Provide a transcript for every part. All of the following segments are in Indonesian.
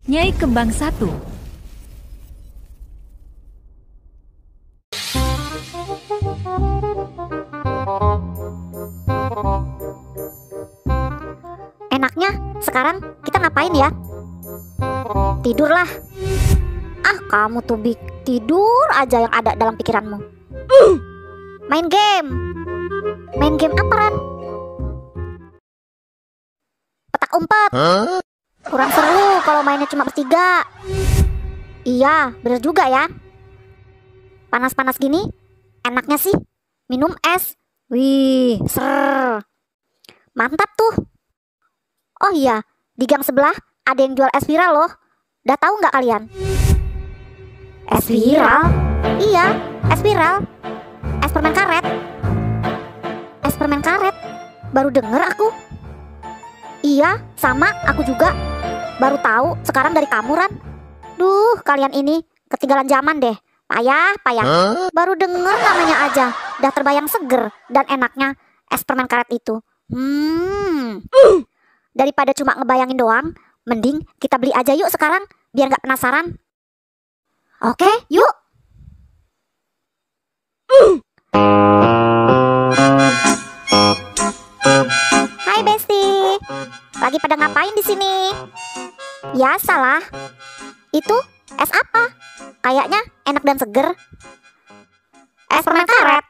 Nyai Kembang 1. Enaknya sekarang kita ngapain ya? Tidurlah. Ah, kamu tuh Big, tidur aja yang ada dalam pikiranmu. Main game. Main game apa, Ran? Petak umpet. Kurang seru kalau mainnya cuma bertiga. Iya, bener juga ya. Panas-panas gini, enaknya sih minum es. Wih, ser. Mantap tuh. Oh iya, di gang sebelah ada yang jual es viral loh. Udah tahu nggak kalian? Es viral? Iya, es viral. Es permen karet. Es permen karet. Baru denger aku. Iya, sama aku juga. Baru tahu sekarang dari kamu, Ran. Duh, kalian ini ketinggalan zaman deh. Payah. Baru denger namanya aja udah terbayang seger dan enaknya es permen karet itu. Daripada cuma ngebayangin doang, mending kita beli aja yuk sekarang, biar nggak penasaran. Oke, yuk. Hai Besti, lagi pada ngapain di sini? Biasalah. Itu es apa? Kayaknya enak dan seger. Es permen karet.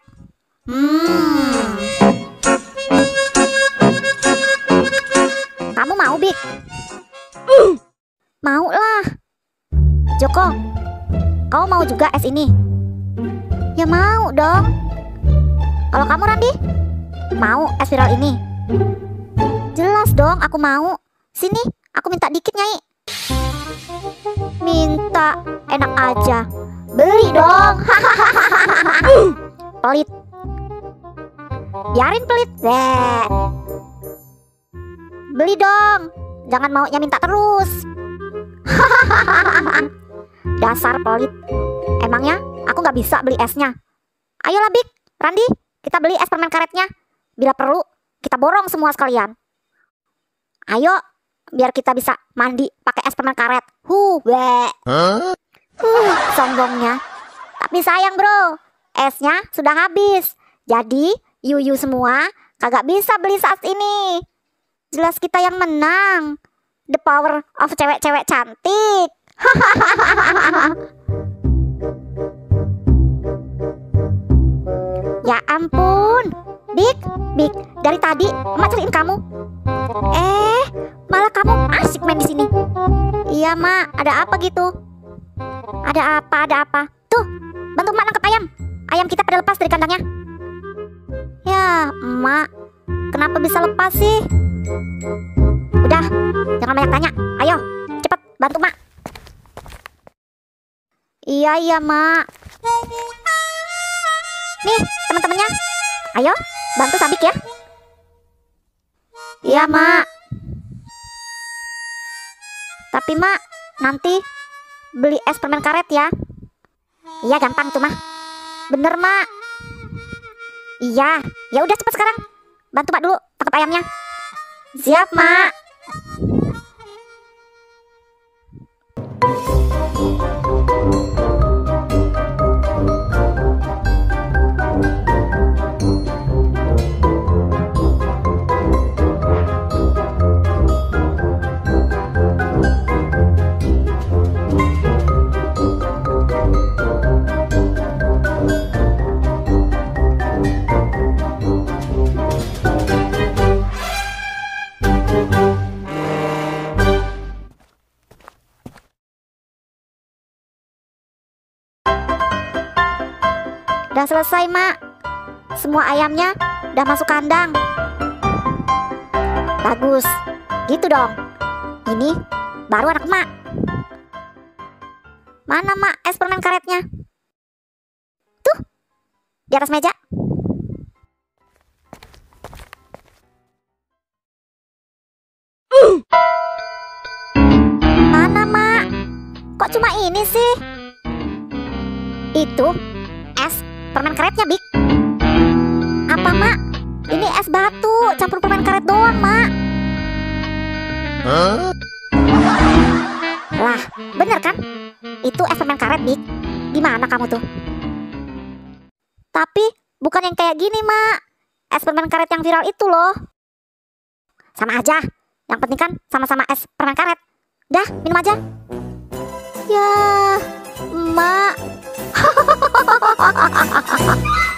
Kamu mau, Bik? Mau lah. Joko, kau mau juga es ini? Ya mau dong. Kalau kamu, Randi, mau es viral ini? Jelas dong aku mau. Sini, aku minta dikit, Nyai. Minta, enak aja. Beli dong. Pelit. Biarin pelit. Beli dong. Jangan maunya minta terus. Dasar pelit. Emangnya aku nggak bisa beli esnya? Ayolah Bik, Randi, kita beli es permen karetnya. Bila perlu, kita borong semua sekalian. Ayo, biar kita bisa mandi pakai es permen karet. Sombongnya. Tapi sayang bro, esnya sudah habis. Jadi, yuyu semua kagak bisa beli saat ini. Jelas kita yang menang. The power of cewek-cewek cantik. Ya ampun, Bik, dari tadi Emak cariin kamu. Malah kamu asik main di sini. Iya Mak, ada apa gitu? Ada apa? Tuh, bantu Emak nangkep ayam. Ayam kita pada lepas dari kandangnya. Ya, Emak, kenapa bisa lepas sih? Udah, jangan banyak tanya. Ayo, cepet bantu Mak. Iya Mak. Nih teman-temannya, ayo bantu Sabik ya. Iya Mak. Tapi Mak, nanti beli es permen karet ya. Iya gampang tuh Mak. Bener Mak. Iya, ya udah cepet sekarang. Bantu Mak dulu tangkap ayamnya. Siap Mak. Udah selesai Mak. Semua ayamnya udah masuk kandang. Bagus. Gitu dong. Ini baru anak Mak. Mana Mak es permen karetnya? Tuh, di atas meja. Mana Mak? Kok cuma ini sih? Itu es permen karetnya, Bik. Apa, Mak? Ini es batu campur permen karet doang, Mak. Lah, Nah, bener kan? Itu es permen karet, Dik. Gimana kamu tuh? Tapi bukan yang kayak gini, Mak. Es permen karet yang viral itu loh. Sama aja. Yang penting kan sama-sama es permen karet. Dah, minum aja. Ya, Mak.